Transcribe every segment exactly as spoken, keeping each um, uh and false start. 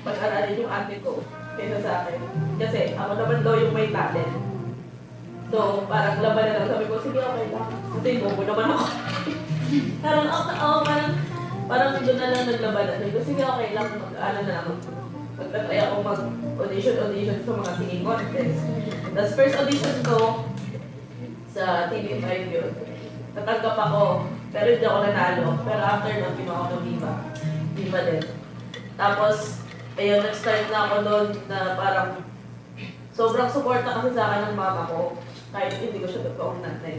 pag-aralin yung ate ko kaysa sa akin. Kasi ako naman daw yung may talent. So, parang laban na lang. Sabi ko, sige, okay lang. Kasi bobo naman ako. parang, okay, oh, parang, parang doon na lang naglaban na. Sabi ko, sige, okay lang. Mag-ano na lang. Magtatry ako mag-audition-audition sa mga singing contest. Tapos first audition ko sa T V five yun. Natanggap ako, pero hindi ako nanalo. Pero after nun, ginawa ako ng Viva. Viva din. Tapos, ayun, nag-start na ako doon na parang sobrang suporta kasi sa akin ng mama ko. Kahit hindi ko siya totoong nanay.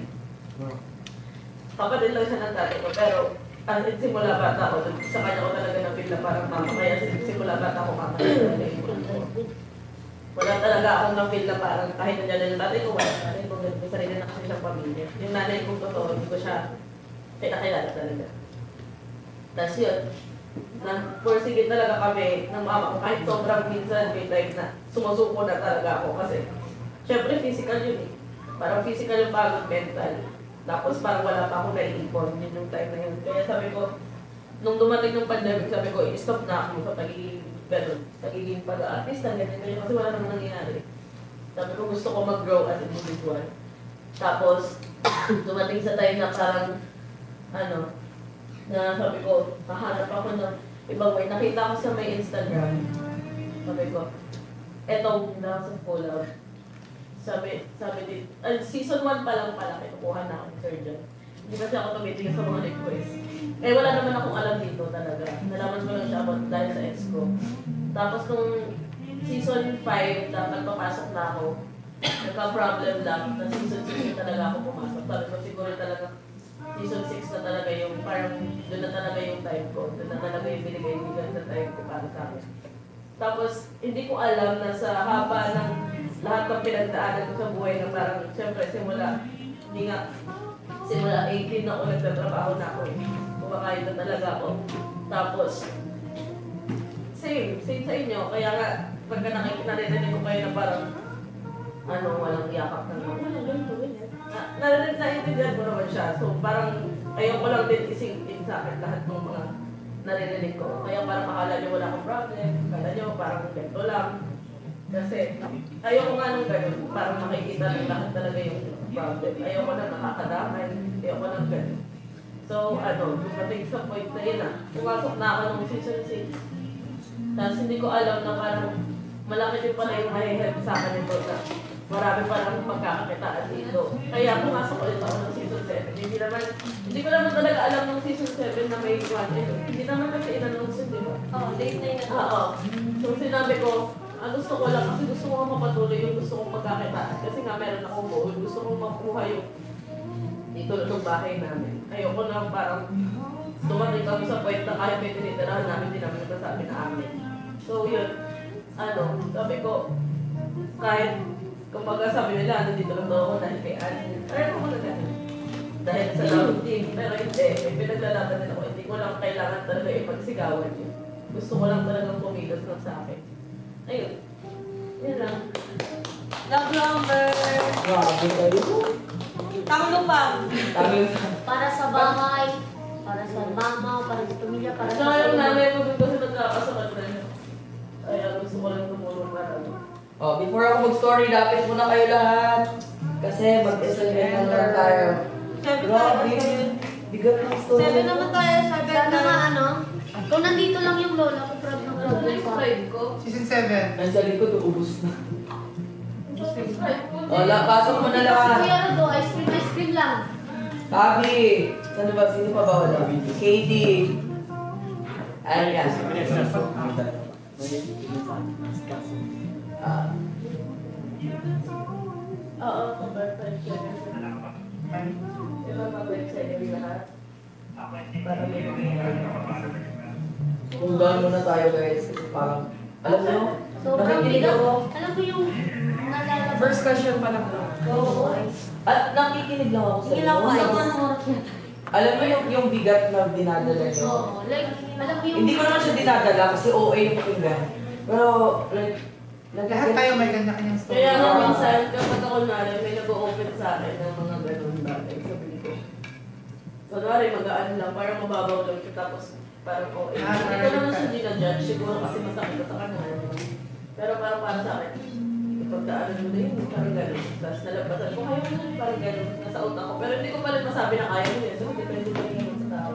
Kapatid lang siya ng tatay ko, pero as in simula bata ako, sa kanya ko talaga na-feel na parang mama. Kaya simula bata ako, mama talaga yung ko. Wala talaga akong na-feel na parang kahit nandiyan na yung tatay ko, wala nanay ko, may sarili na kasi siyang pamilya. Yung nanay kong totoo, hindi ko siya kinakilala talaga. Tapos yun, na-pursige talaga kami ng mama ko kahit sobrang minsan may time na sumusuko na talaga ako kasi syempre physical yun eh. Parang physical yung pagod, mental. Tapos parang wala pa akong naiipon yun yung time na yun. Kaya sabi ko, nung dumating ng pandemic, sabi ko, i-stop na ako sa pagiging ganun, pagiging pag-artista, ganyan ganyan kasi wala namang nangyayari. Sabi ko, gusto ko mag-grow as individual. Tapos, dumating sa time na parang, ano, na sabi ko, mahanap ako ng ibang way. Nakita ko sa may Instagram. Sabi ko, etong Dance of Collab. Sabi, sabi din, uh, season one pa lang pala, kinukuha na ako ni Sir John. Hindi kasi ako tumitingin sa mga request. Eh wala naman akong alam dito talaga. Nalaman ko lang siya about dahil sa ex ko. Tapos nung season five, dapat papasok na ako. Nagka-problem lang na season six talaga ako pumasok. Sabi ko siguro talaga season six na talaga yung parang doon na talaga yung time ko. Doon na talaga yung binigay ko sa time ko para sa akin. Tapos hindi ko alam na sa haba ng lahat ng pinagdaanan ko sa buhay na parang siyempre simula, hindi nga, simula eighteen na ako nagtatrabaho na ako. Kumakain na talaga ako. Tapos, same, same sa inyo. Kaya nga, pagka nakikita ko kayo na parang ano, walang yakap na naman. Walang ganito, ganyan. Narinig na intindihan ko naman siya. So parang ayaw ko lang din isingin sa akin lahat ng mga naririnig ko. Kaya parang akala nyo wala akong problem. Akala nyo parang ganito lang. Kasi ayaw ko nga nung ganun. Parang makikita ng lahat talaga yung problem. Ayaw ko na nakakadamay. Ayaw ko ng ganun. So ano, dumating sa point na yun ah. Pumasok na ako ng season six. Tapos hindi ko alam na parang malaki din pala yung mahihelp sa akin ito na marami pa lang pagkakakitaan dito. Kaya pumasok ulit ako ng season seven. Hindi naman, hindi ko naman talaga alam ng season seven na may one eh. Hindi naman kasi in-announce yun, di ba? Oo, oh, late na yun. Oo. So sinabi ko, ah, gusto ko lang kasi gusto ko mapatuloy yung gusto kong pagkakitaan. Kasi nga meron akong goal, gusto kong makuha yung dito ng bahay namin. Ayoko na parang tumating kami sa point na kahit may tinitirahan namin, hindi namin nagsasabi na amin. So yun, ano, sabi ko, kahit kumbaga sabi nila, nandito lang daw ako dahil kay Annie. Pero ako na dahil. Dahil sa love team. Pero hindi, may pinaglalaban din ako. Hindi ko lang kailangan talaga ipagsigawan yun. Gusto ko lang talagang pumilos lang sa akin. Ayun. Yan lang. Love number! Grabe kayo. Tanglupang! Tanglupang. Para sa bahay, para sa mama, para sa pamilya, para sa... So yung nanay ko dun kasi nagkakasakit na yun. Kaya gusto ko lang tumulong para. Oh, before ako mag-story, dapat muna kayo lahat. Kasi mag-celebrate na lang tayo. Grabe. Bigat ng story. Seven naman tayo, seven Sana na. nga ano, kung nandito lang yung lola ko, proud na proud na yung Subscribe ko. Season seven. Nasa likod, ubus na. Subscribe ko. Wala, pasok mo na lahat. Kuya Rodo, ice cream, ice cream lang. Tabi. Sino ba? Sino pa ba wala? Katie. Ayan. Ah. Oo, converted siya. Diba mabalik sa inyo lahat? Para may mga Kung doon muna tayo guys. Kasi parang, alam mo, Sobrang nakikinig bigat. ako. Alam mo yung nalala. First question pa lang. Oo. At nakikinig lang ako sa Sige lang, inyo. wala ka ng oras yan. Alam mo yung, yung bigat na dinadala nyo. Oo, like, alam mo yung... Hindi ko naman siya dinadala kasi O A yung pakinggan. Pero, like, Lahat tayo may kanya-kanyang story. Kaya nga minsan, kapag ako narin, may nag-o-open sa akin ng mga ganun bagay. Sabi ko, kunwari mag-aan lang, parang mababaw lang siya. Tapos, parang okay. Ah, Hindi ko parang- naman siya ginajudge, siguro kasi masakit ko sa kanya. Pero parang para sa akin, ipagdaanan mo na yun, parang gano'n. Tapos nalabasan ko, kaya mo na parang gano'n, nasa utak ko. Pero hindi ko pa rin masabi na kaya mo yun, so depende pa rin naman sa tao.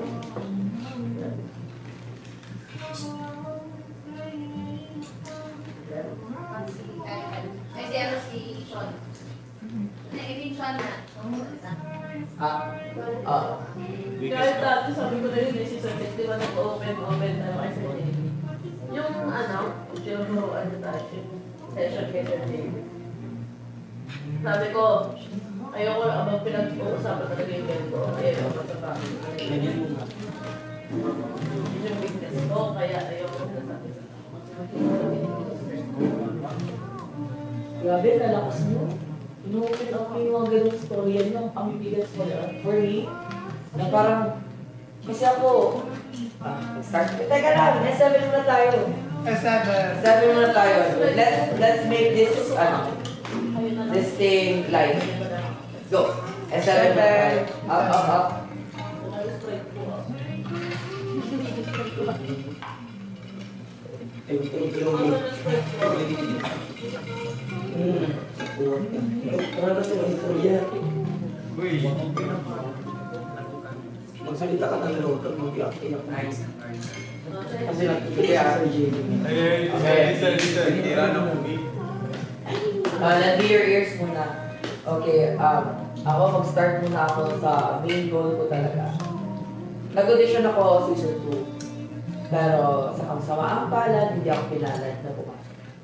Ay, si ano si Sean. I mean, Sean na. Ah, ah. Kahit dati sabi ko na yun, eh, si Sir di ba nag-open, open, ano, ay sa yung ano, tinuturuan niya tayo, session kay Sir David. Sabi ko, ayoko na abang pinag-uusapan talaga yung ganito, ayoko na sa family. Yun yung weakness ko, kaya ayoko na sabi sa Grabe, lalakas mo. Inuupin ako yung mga ganung story. Yan yung ang biggest for, for me. Na parang, kasi ako, ah, start. Teka lang, S seven muna tayo. S seven. S seven muna tayo. Let's, let's make this, ano, this thing live. Go. S seven muna tayo. Up, up, up. Hmm. Parang kasi yung istorya. Uy, magsalita ka ng loob, mag-iyak-iyak na. Kasi nakikita sa J D. Ay, ay, listen, listen. Tira ng movie. Uh, lend me your ears muna. Okay, um, ako mag-start muna ako sa main goal ko talaga. Nag-audition ako season two. Pero sa kamasamaang palad, hindi ako pinalad na pumasok.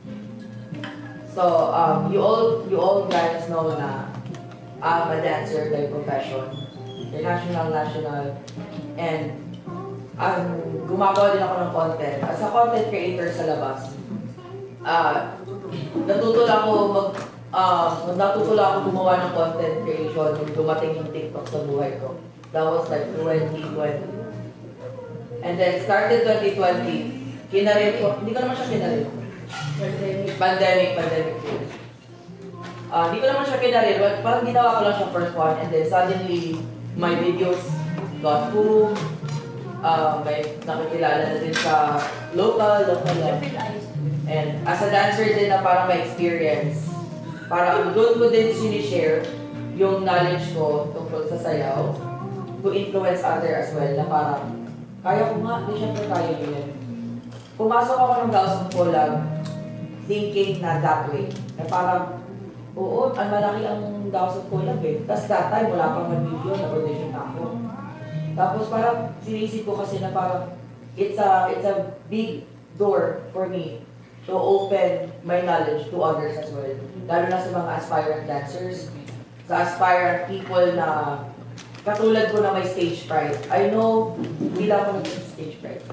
So, um, you all you all guys know na I'm a dancer by profession. International, national, and um, gumagawa din ako ng content. As a content creator sa labas, uh, natuto lang ako mag uh, natuto lang ako gumawa ng content creation nung dumating yung TikTok sa buhay ko. That was like twenty twenty. And then started twenty twenty. Kinarin ko, hindi ko naman siya kinarin. Pandemic, pandemic years. Uh, hindi ko naman siya kinarin, but parang ginawa ko lang siya first one, and then suddenly, my videos got boom. Uh, may nakikilala na din sa local, local lang. And as a dancer din na parang may experience, parang doon ko din sinishare yung knowledge ko tungkol sa sayaw to influence other as well, na parang kaya ko nga, di syempre kaya nyo yun. Pumasok ako ng House of Collab, thinking na that way. Na parang, oo, ang malaki ang House of Collab eh. Tapos that time, wala pang mag-video, nag-audition na ako. Tapos parang sinisip ko kasi na parang, it's a, it's a big door for me to open my knowledge to others as well. Lalo na sa mga aspirant dancers, sa aspirant people na katulad ko na may stage fright. I know, hindi lang ako nag-stage fright.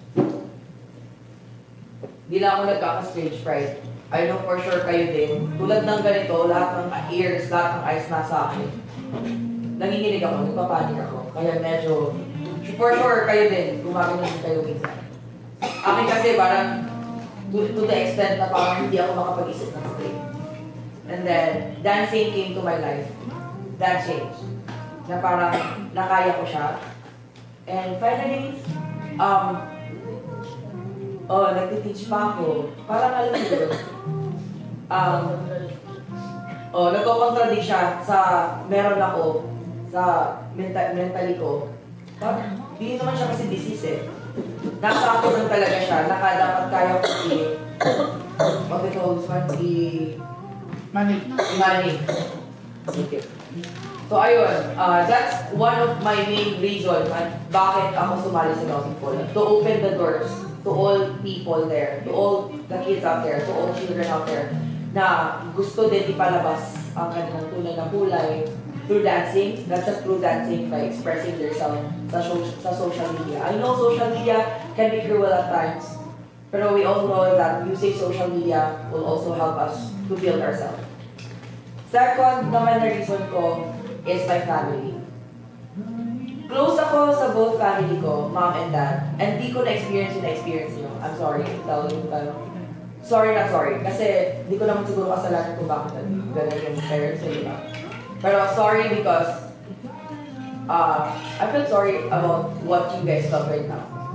Hindi lang ako nagkaka-stage fright. I know for sure kayo din. Tulad ng ganito, lahat ng ears, lahat ng eyes nasa akin. Nanginginig ako, nagpapanik ako. Kaya medyo, for sure kayo din, gumagano din kayo minsan. Akin kasi parang, to, to the extent na parang hindi ako makapag-isip ng straight. And then, dancing came to my life. That changed. Na parang nakaya ko siya. And finally, um, oh, nagtiteach pa ako. Parang alam mo yun. Um, oh, nagko-contradict siya sa meron ako, sa mental, mentally ko. Parang, hindi naman siya kasi disease eh. Nasa ako lang talaga siya, naka dapat kaya ko si, what we call this one, si, Money. si Manny. Okay. So ayun, uh, that's one of my main reasons at bakit ako sumali sa House of Collab. To open the doors to all people there, to all the kids out there, to all children out there, na gusto din ipalabas ang kanilang tunay na kulay through dancing, not just through dancing, by expressing themselves sa, so- sa social media. I know social media can be cruel at times, pero we all know that using social media will also help us to build ourselves. Second naman na reason ko is my family. Close ako sa both family ko, mom and dad, and di ko na-experience yung na-experience nyo. I'm sorry, tell you tayo. Sorry na sorry, kasi di ko naman siguro kasalanan kung bakit ganun yung parents nyo, diba? Pero sorry because uh, I feel sorry about what you guys love right now.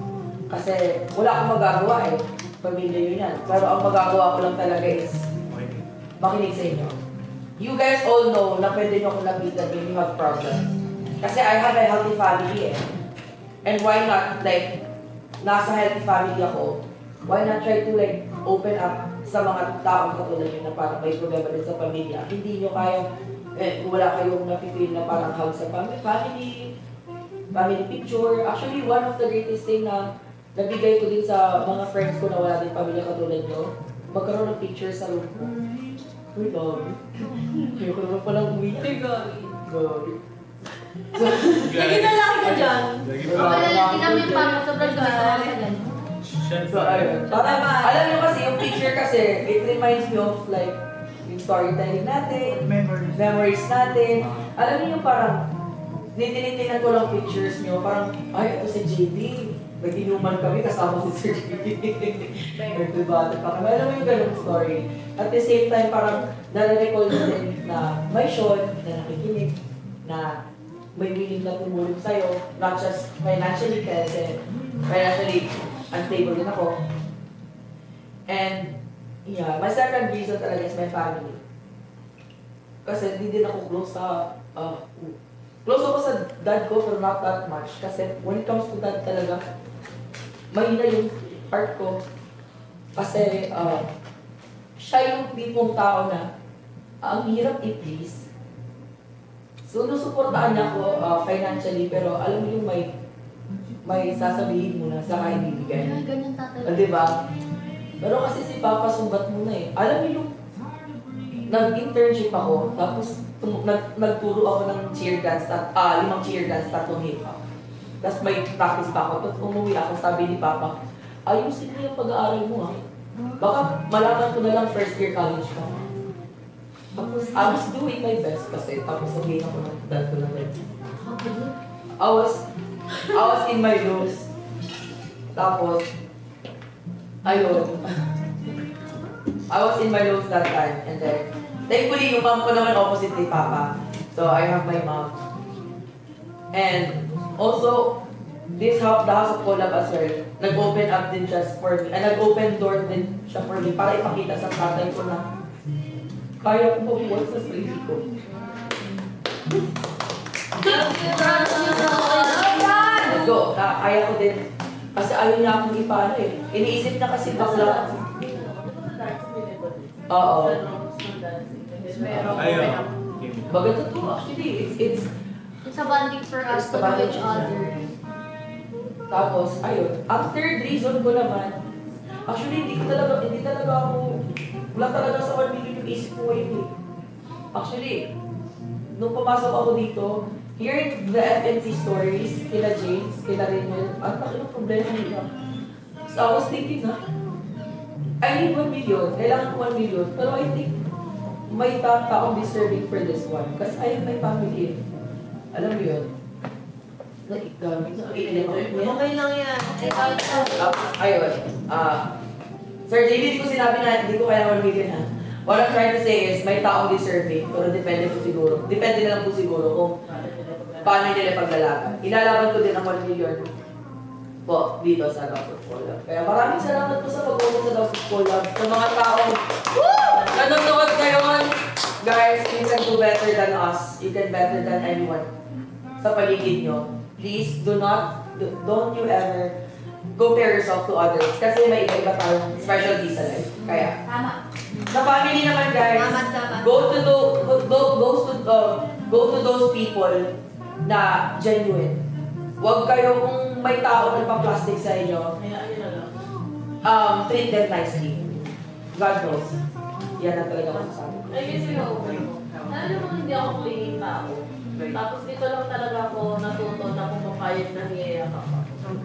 Kasi wala akong magagawa eh. Pamilya yun yan. Pero ang magagawa ko lang talaga is makinig sa inyo. You guys all know na pwede nyo akong lapitan when you have problems. Kasi I have a healthy family eh. And why not, like, nasa healthy family ako, why not try to like open up sa mga taong katulad nyo na parang may problema din sa pamilya. Hindi nyo kaya, eh, wala kayong nafe-feel na parang hug sa fam- family, family picture. Actually, one of the greatest thing na nabigay ko din sa mga friends ko na wala din pamilya katulad nyo, magkaroon ng picture sa room ko. Uy, dog. Ayoko naman palang uwi. Ay, Gabi. Gabi. Lagi na lang ka dyan. Lagi Wala. pa. Wala, tingnan mo pa, sobrang gusto ko sa ganun. So, ayun. Parang, alam nyo kasi, yung picture kasi, it reminds me of like, yung storytelling natin, Memories. memories natin. Alam niyo yung parang, nitinitingnan ko lang pictures nyo, parang, ay, ito si J D. Nag-inuman kami kasama si Sir J D. Nagdebate pa kami. Alam mo yung ganung story. At the same time, parang nare-recall nyo din na may Sean na nakikinig, na may willing na tumulong sa'yo, not just financially, kasi financially unstable din ako. And, yeah, my second reason talaga is my family. Kasi hindi din ako close sa, uh, close ako sa dad ko, pero not that much. Kasi when it comes to dad talaga, mahina yung heart ko. Kasi, uh, siya yung tipong tao na, ang hirap i-please. So, nusuportaan niya ako uh, financially, pero alam mo yung may, may sasabihin mo na sa kain bibigay. Ay, ganyan tatay. Uh, diba? Pero kasi si Papa sumbat muna eh. Alam mo yung nag-internship ako, tapos tum- nag nagturo ako ng cheer dance, at, ah, limang cheer dance, tatlong hip-hop. Tapos may practice pa ako, tapos umuwi ako, sabi ni Papa, ayusin mo yung pag-aaral mo ha. Baka malaman ko na lang first year college ka. Tapos I was doing my best kasi tapos sabihin ako ng dad ko na like, I was, I was in my lows. Tapos, ayun. I was in my lows that time. And then, thankfully, yung mom ko naman opposite ni Papa. So, I have my mom. And also, this house, the House of Collab as well, nag-open up din just for me. And nag-open door din siya for me para ipakita sa tatay ko na kaya ko mabuhay sa sarili ko. Let's go. Na, kaya ko din. Kasi ayaw niya akong ipaano eh. Iniisip na kasi bakla. Oo. Ayun. Bagay totoo actually. It's, it's, It's a bonding for us to know each other. tapos, ayun. Ang third reason ko naman, actually hindi ko talaga, hindi talaga ako, wala talaga sa one million yung isip ko ngayon eh. Actually, nung pumasok ako dito, hearing the F N C stories, kila James, kila Raymond, ang laki ng problema nila. So I was thinking na, I need one million, kailangan ko one million, pero I think may ta taong deserving for this one. Kasi I have my family. Alam mo yun? Naigamit na iinig ako. Okay lang yan. Tapos, ayun. Ah, Sir J B, hindi ko sinabi na hindi ko kaya one million ha. What I'm trying to say is, may taong deserving, pero depende po siguro. Depende na lang po siguro kung paano nila paglalaban. Ilalaban ko din ang one million po dito sa House of Collab. Kaya maraming salamat po sa pag-uwi sa House of Collab. Sa mga taong nanonood ngayon, guys, you can do better than us. You can better than anyone sa paligid nyo. Please do not, do, don't you ever compare yourself to others. Kasi may iba-iba tayong specialty sa life. Kaya, Tama. sa family naman guys, Tama, tama. go to the, go, go, goes to, uh, go to those people na genuine. Huwag kayo kung may tao nagpa-plastic sa inyo, Kaya ayun na lang. um, treat them nicely. God knows. Yan ang talaga masasabi ko. Ay, kasi na-over ko. Alam mo, hindi ako klinging tao. Tapos dito lang talaga ako natuto na pumapayag na niyayak ako.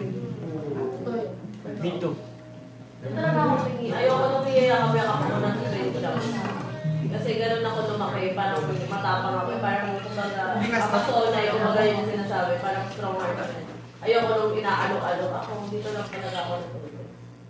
Dito. Dito talaga ako klinging. Ayoko nung niyayak ako, yakap ako ng straight lang. Kasi ganun ako lumaki, parang matapang ako. Parang kumbaga, kapasol na yung kumbaga yung sinasabi, parang stronger kami. Ayoko nung inaano-ano ako. Dito lang talaga ako natuto.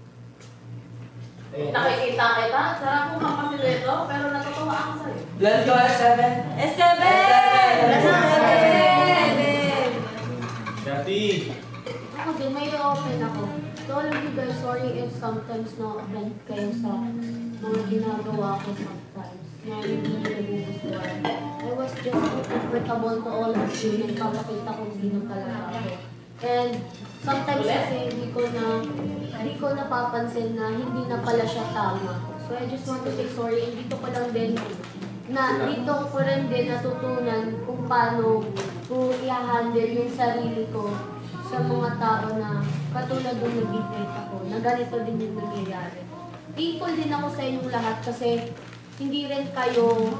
Nakikita kita, sarap mo kapasileto, pero natutuwa ako sa'yo. Let's go, S seven. S seven! S seven! Dati. Ako din, may open ako. to all of you guys, sorry if sometimes na-offend kayo sa mga ginagawa ko sometimes. Na hindi ko nagugustuhan. I was just comfortable to all of you. Nagpapakita kung sino talaga ako. And sometimes kasi hindi ko na hindi ko napapansin na hindi na pala siya tama. So I just want to say sorry. And dito ko lang din na dito ko rin din natutunan kung paano kung i-handle yung sarili ko sa mga tao na katulad ng nag-invite ako, na ganito din yung nangyayari. Thankful din ako sa inyong lahat kasi hindi rin kayo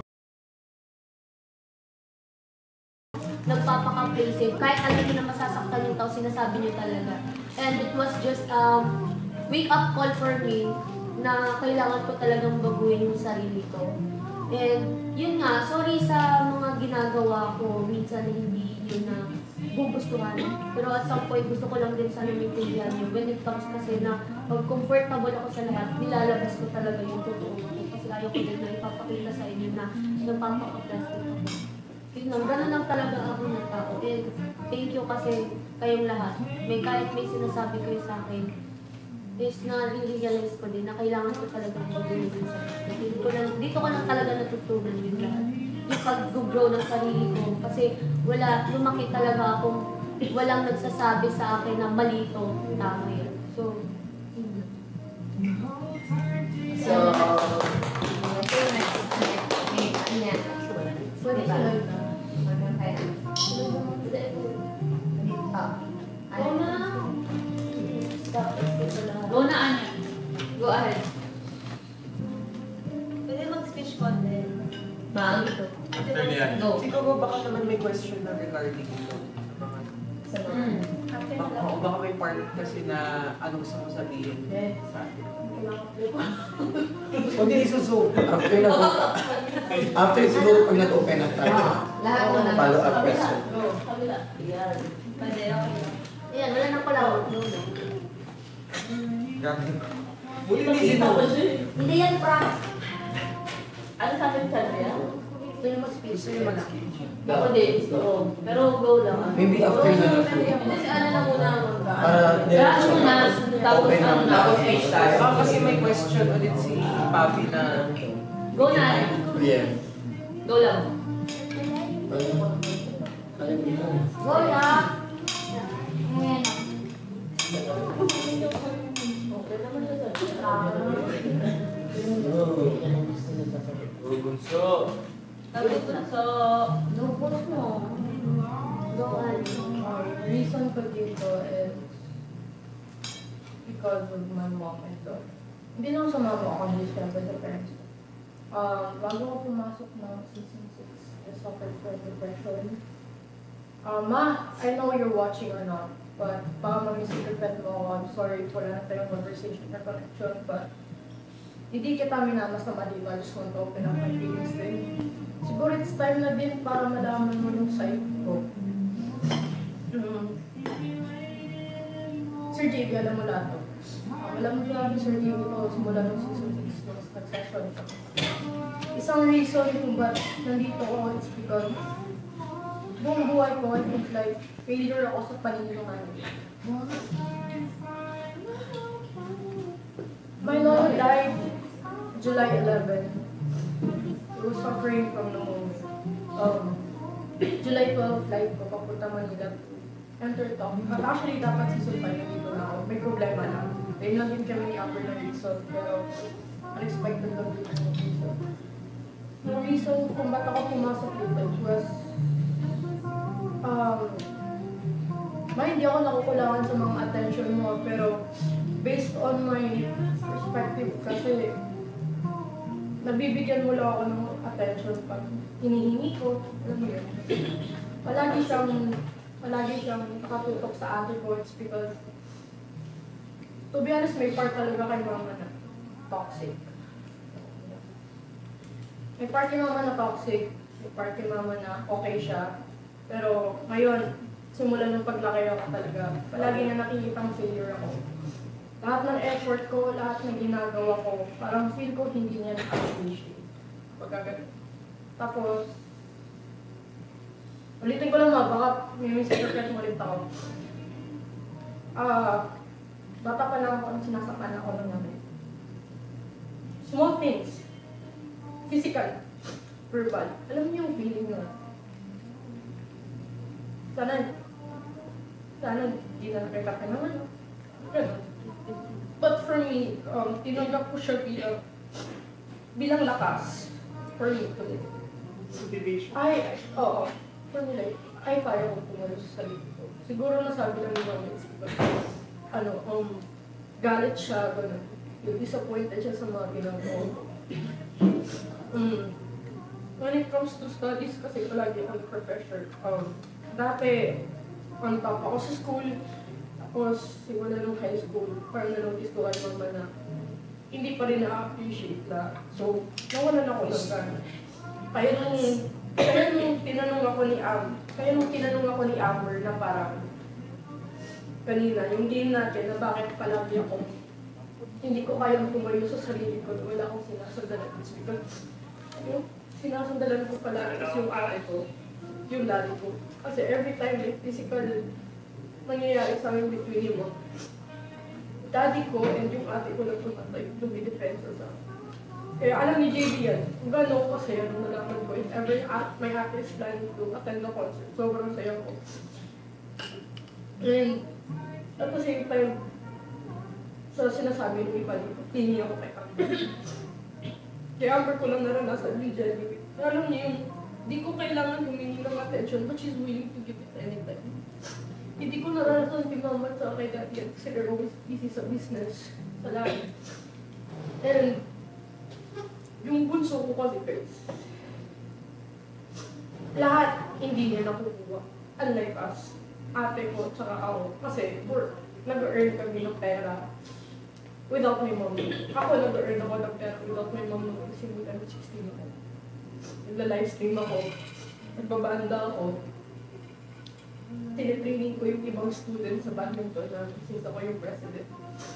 nagpapaka-play kahit alam niyo na masasaktan yung tao, sinasabi niyo talaga. And it was just um, wake-up call for me na kailangan ko talagang baguhin yung sarili ko. And yun nga, sorry sa mga ginagawa ko, minsan hindi yun na gugustuhan. Pero at some point, gusto ko lang din sana maintindihan yun. When it comes kasi na pag comfortable ako sa lahat, nilalabas ko talaga yung totoo ko. Kasi ayaw ko din na ipapakita sa inyo na nagpapaka-plastic ako. Yun lang, ganun lang talaga ako ng tao. And thank you kasi kayong lahat. May kahit may sinasabi kayo sa akin, is na realize ko din na kailangan ko talaga mag-grow din sa dito ko lang, dito ko lang talaga natutunan yung lahat. Yung pag-grow ng sarili ko. Kasi wala, lumaki talaga akong walang nagsasabi sa akin na mali ito, tama yun. So, yun. So, Sorry sa live na. Go na. Stop. Go na, Anya. Go ahead. Pwede mag-speech content. Ma'am, After niyan. Go. Siguro baka naman may question na regarding ito. sa mga... Mm. Baka, o baka may part kasi na anong gusto mo sabihin sa atin. Huwag din isuso. After na After siguro pag nag-open up tayo. Lahat mo na. Follow up question. Go, kabila. Yan. Pwede, okay. Ayan, wala nang pala. No, no. Grabe. Hindi Buti pa ni kita ko Zino. siya. Hindi yan, prank. Ano sa akin, Chandria? Gusto niyo mag-speech? Gusto niyo mag-skip. Ako din, gusto ko. Pero go lang. ah. Maybe after na lang. Hindi si Ana na muna. Para Kaya ano na, tapos Open ano na. na. tapos speech tayo. Ah, kasi may question ulit si Papi na Go na, Ana. Yeah. Go lang. Go na. Ayan. Okay naman siya sa Bunso. Tapos so, Lupos mo. Doon. Reason ko dito is because of my mom and dad. Hindi lang sa mama ako, hindi siyempre sa parents ko. Um, bago ako pumasok ng season six, I suffered from depression. Um, Ma, I know you're watching or not, but baka mamisinterpret mo ako. I'm sorry, wala na tayong conversation na connection, but hindi kita minamasama dito. I just want to open up my feelings din. Siguro it's time na din para malaman mo yung side ko. Um, Sir J B, alam mo lahat to. Um, alam mo lahat ni Sir J B to simula ng season six nung nag-session ko. Isang reason kung ba't nandito ako is because buong buhay ko, I think like failure ako sa paningin ng nanay. My lolo died July eleventh. He was suffering from pneumonia. Um, July twelfth flight ko papunta Manila. Enter talk. But actually, dapat season five nandito na ako. May problema lang. Ayun lang din kami ni Upper ng reason. Pero unexpected lang din yung reason. Yung reason kung ba't ako pumasok dito was um, ma, hindi ako nakukulangan sa mga attention mo. Pero based on my perspective kasi nabibigyan mo lang ako ng attention pag hinihingi ko. Alam mo yun. Palagi siyang palagi siyang nakatutok sa akin ko. It's because to be honest, may part talaga kay mama na toxic. May part kay mama na toxic. May part kay mama na okay siya. Pero ngayon, simula ng paglaki ako talaga, palagi na nakikitang failure ako. Lahat ng effort ko, lahat ng ginagawa ko, parang feel ko hindi niya na-appreciate. Pagkagalit. Tapos, ulitin ko lang mga, baka may misinterpret mo ulit ako. Ah, bata pa lang ako, sinasaktan ako ng nanay. Small things. Physical. Verbal. Alam niyo yung feeling na sana, sana di na nakikita naman. Ganun. But for me, um, tinanggap ko siya bilang, bilang lakas for me to live. Motivation. I, oo. For me, like, I kaya kong tumalo sa sarili ko. Siguro nasabi lang yung mga isipan. Ano, um, galit siya, gano'n. Yung disappointed siya sa mga ginagawa ko. Mm. When it comes to studies, kasi palagi akong professor. Um, dati, on top ako sa school. Tapos, simula nung high school, parang na-notice ko kayo naman na hindi pa rin na-appreciate na. So, nawalan ako ng gana. Kaya nung, kaya nung tinanong ako ni Am, kaya nung tinanong ako ni Amber na parang kanina, yung game natin na bakit palagi ako hindi ko kayang tumayo sa sarili ko, wala akong sinasandalan. It's because yung sinasandalan ko pala is yung ate ko, yung daddy ko. Kasi every time like physical nangyayari sa amin between mo, daddy ko and yung ate ko lang pumatay, lumidefensa sa akin. Kaya alam ni J D yan, kung gano'n ko saya nung nalaman ko, if ever my ate is planning to attend the concert, sobrang saya ko. And at the same time, sa sinasabi ng iba dito, tingin ako kay Amber. Kaya Amber ko lang naranasan yung Jelly. Alam niyo yung, di ko kailangan humingi ng attention, but she's willing to give it anytime. Hindi ko naranasan kay Mama sa kay Daddy yan, kasi they're always busy sa business, sa lahat. And, yung bunso ko kasi guys, lahat hindi niya nakukuha. Unlike us, ate ko, tsaka ako. Kasi, nag-earn kami ng pera without my mom. Ako nag-earn ako ng pera without my mom nung simula ng sixteen ako. Nagla-livestream ako, nagbabanda ako. Tinitraining ko yung ibang students sa badminton na since ako yung president.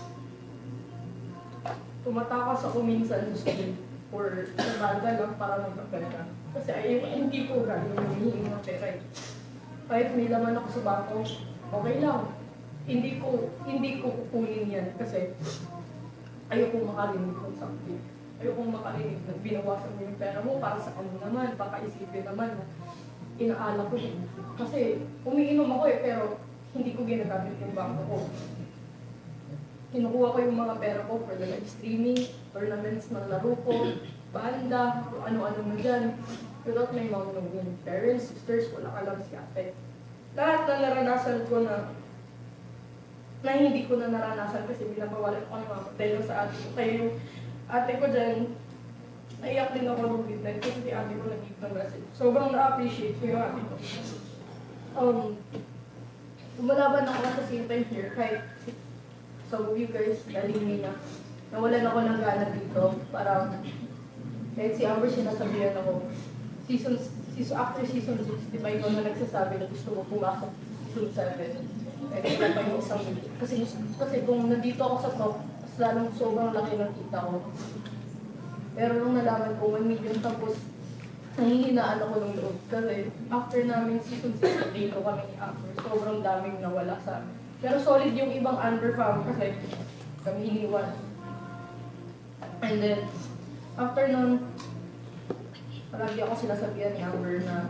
Tumatakas ako minsan sa school or sa banda lang para magkapera. Kasi ayaw, hindi ko gano'n humihingi ng pera eh. Kahit may laman ako sa bako, okay lang. Hindi ko, hindi ko kukunin yan kasi ayokong makarinig ng something. Ayokong makarinig na binawasan mo yung pera mo para sa ano naman, baka isipin naman na inaala ko yun. Kasi umiinom ako eh, pero hindi ko ginagamit yung bangko ko. Kinukuha ko yung mga pera ko for the live streaming, tournaments ng laro ko, banda, kung ano-ano mo dyan. Without my mom knowing, parents, sisters, wala ka lang si ate. Lahat na naranasan ko na na hindi ko na naranasan kasi binabawalan ko ng mama dahil sa ate ko. Kaya yung ate ko dyan, naiyak din ako nung midnight kasi si ate ko nag-give ng message. Sobrang na-appreciate ko yung ate ko. Um, lumalaban ako at the same time here, kahit some of you guys galing me na nawalan ako ng gana dito. Parang, kahit si Amber sinasabihan ako, season, season, after season six, di ba ikaw na nagsasabi na gusto mo pumasok season seven. Eh, kaya pa yung isang kasi, kasi kung nandito ako sa top, mas lalong sobrang laki ng kita ko. Pero nung nalaman ko, one million tapos nangihinaan ako ng loob. Kasi after namin season six, dito kami ni Amber, sobrang daming nawala sa amin. Pero solid yung ibang Amber fam kasi kami hiniwan. And then, after nun, palagi ako sinasabihan ni Amber na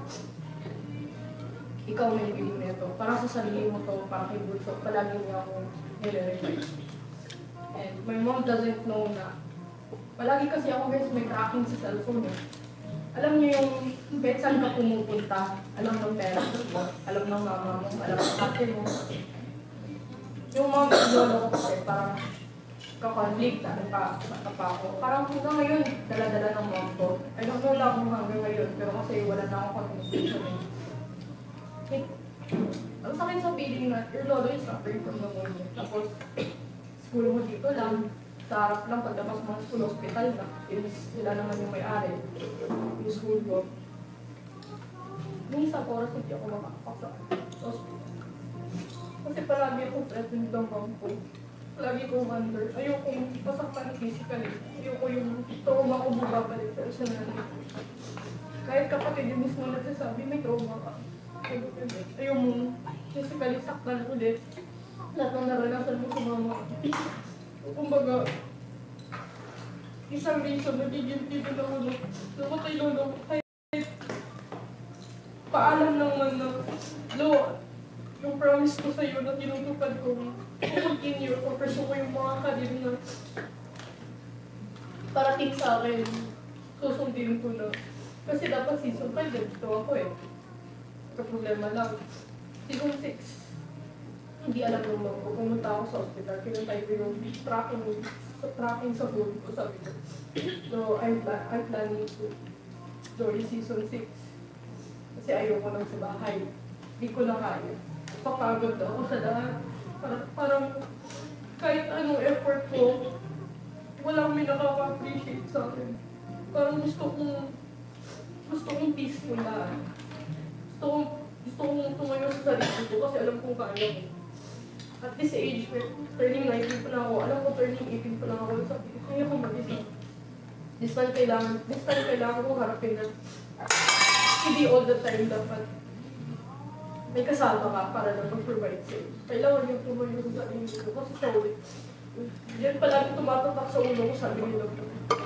ikaw may bibig nito. Para sa sarili mo to, para kay Bulso, palagi niya ako nire-remind. And my mom doesn't know na, palagi kasi ako guys may tracking sa cellphone eh. Alam niyo yung kahit saan ka pumupunta, alam ng parents mo, alam ng mama mo, alam ng ate mo. Yung mom, lolo ko kasi parang ka-conflict, ano pa, bata pa ako. Parang hanggang ngayon, dala-dala ng mom ko. I don't know lang kung hanggang ngayon, pero kasi wala na akong communication eh. It, ang sakit sa feeling na your lolo is suffering from pneumonia. Tapos, school mo dito lang, sa harap lang, pagdapas mo ng school, hospital na. Sila naman yung may-ari, yung school ko. May isang oras hindi ako makakapak sa hospital. Kasi palagi akong threatened ng mom ko. Palagi kong wonder, ayokong pasaktan physically. Ayoko yung trauma ko bumabalik pero sa nanay ko. Kahit kapatid yung mismo nagsasabi, may trauma ka. Ayaw mong physically saktan ulit. lahat ng naranasan mo sa mama. Kumbaga, isang reason nagiging din ako no, namatay lolo ko. Kahit paalam naman na, lo, yung promise ko sa'yo na tinutupad ko, kung continue o pursue ko yung mga karir na parating sa akin, susundin ko na. Kasi dapat season five, ganito ako eh. Ito problema lang. Season six, hindi alam ng mga ko. Pumunta ako sa hospital, kinatay ko yung tracking, sa tracking sa phone ko, sabi ko. So, I'm, pla- I'm planning to join season six. Kasi ayoko lang sa bahay. Hindi ko na kaya. Papagod ako sa lahat. Parang, parang kahit anong effort ko, walang may nakaka-appreciate sa akin. Parang gusto kong, gusto kong peaceful na. Gusto kong, gusto kong tumayo sa sarili ko kasi alam kong kaya ko. At this age, turning nineteen pa na ako, alam ko turning eighteen pa lang ako, sabi ko, kaya ko mag-isa. This time kailangan, this time kailangan kong harapin na hindi all the time dapat may kasama ka para lang mag-provide sa'yo. Kailangan yung tumayo sa sarili ko kasi sa ulit. Yan palagi tumatatak sa ulo ko, sabi nila ko.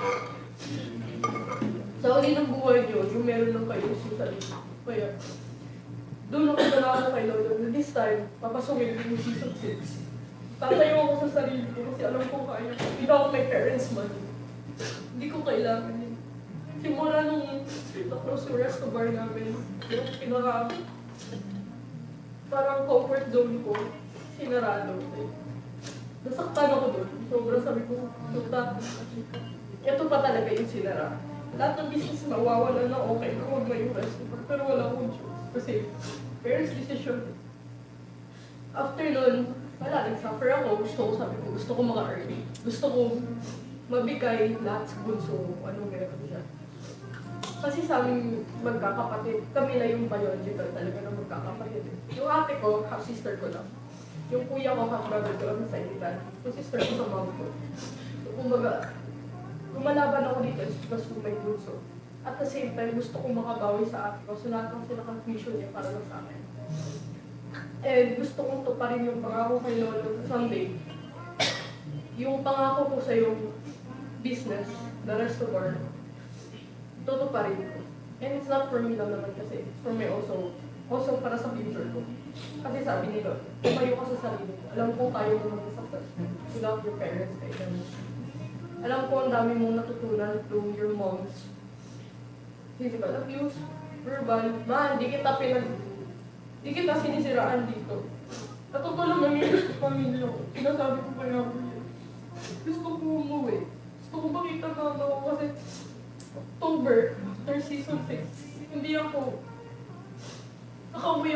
Sa uli ng buhay nyo, yung meron lang kayo sa sarili. Kaya, doon ako nalala kay Lolo. This time, papasukin ko yung season six. Tatayo ako sa sarili ko kasi alam ko kaya. Without my parents' money. Hindi ko kailangan yun. Simula nung na-close yung resto bar namin, yung pinaka parang comfort zone ko, sinarado. Nasaktan ako doon. Sobrang sabi ko, Tuta, ito pa talaga yung sinara. Lahat ng business mawawala na okay na huwag na yung resto bar. Pero wala akong choice. Kasi parents' decision. After nun, wala, nag-suffer ako. Gusto ko, sabi ko, gusto ko maka-earn. Gusto ko mabigay lahat sa bunso. Anong ginagawa siya. Kasi sa aming magkakapatid, kami na yung biological talaga na magkakapatid. Yung ate ko, half-sister ko lang. Yung kuya ko, half-brother ko lang sa initan. Yung sister ko sa mom ko. So, kumbaga, lumalaban ako dito because of my bunso. At the same time, gusto kong makabawi sa ate ko. So, lahat ng sinakang-mission niya para lang sa akin. And gusto kong tuparin yung pangako kay Lolo someday. Yung pangako ko sa yung business, the restaurant, tutuparin ko. And it's not for me lang naman kasi. It's for me also. Also para sa future ko. Kasi sabi nila, tumayo ka sa sarili ko. Alam ko kaya mo mag-successful without your parents. Kaya alam ko ang dami mong natutunan through your mom's physical abuse, verbal. Man, di kita pinag... Di kita sinisiraan dito. At totoo lang nangyayari sa pamilya ko. Sinasabi ko kaya ako yun. Gusto ko umuwi. Gusto ko makita na ako kasi October, after season six, hindi ako nakauwi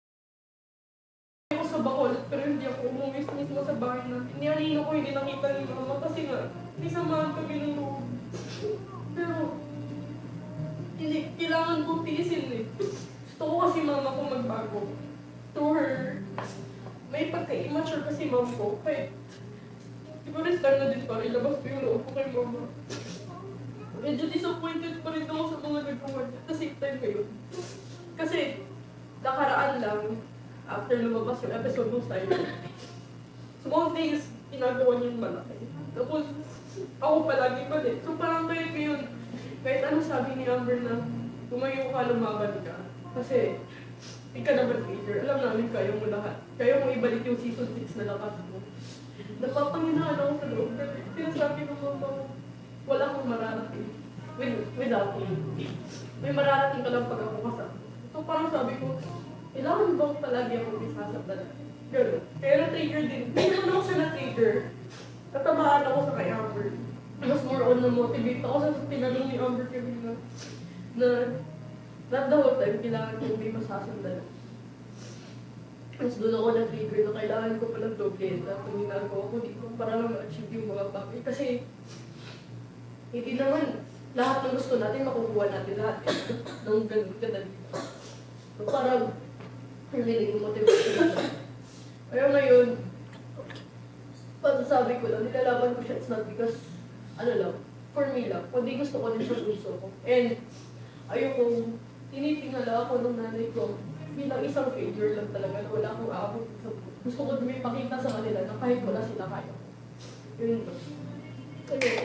ako sa Bacolod, pero hindi ako umuwi mismo sa bahay natin. Niyanino ko, hindi nakita ni mama kasi nga, hindi samahan kami ng loob. Pero, hindi, kailangan ko tiisin eh. Gusto ko kasi mama ko magbago. To her, may pagka-immature kasi mama ko. Kaya, siguro start na din para ilabas ko yung loob ko kay mama. Medyo disappointed pa rin ako sa mga nagawa niya. At the same time ngayon. Kasi, nakaraan lang, after lumabas yung episode ng Silo, small things, ginagawa niya yung malaki. Tapos, ako palagi pa din. So parang kahit yun, kahit anong sabi ni Amber na tumayo ka, lumaban ka. Kasi, hindi ka naman leader. Alam namin kaya mo lahat. Kaya mo ibalik yung season six na lakas mo. Napapanginaan ako sa loob. Kasi sinasabi ng mama ko, wala akong mararating with, without me. May mararating ka lang pag ako kasama. So parang sabi ko, kailangan bang palagi akong isasabdalan? Gano'n. Kaya na-trigger din. Hindi naman ako siya na-trigger. Katamaan ako sa kay Amber. Mas more on na-motivate ako sa tinanong ni Amber kami na, na not the whole time, kailangan ko may masasandalan. Mas doon ako na-trigger na kailangan ko palang doble na kung ginagawa ko dito para lang ma-achieve yung mga bagay. Kasi hindi naman lahat ng gusto natin, makukuha natin lahat ng ganun kadali. So parang really yung motivation natin. Kaya ngayon, pagsasabi ko lang, nilalaban ko siya, it's not because, ano lang, for me lang, kundi gusto ko din sa puso ko. And ayoko, tinitingala ako ng nanay ko bilang isang failure lang talaga na wala akong aabot. So, gusto ko may pakita sa kanila na kahit wala sila kaya. Yun lang. Kaya,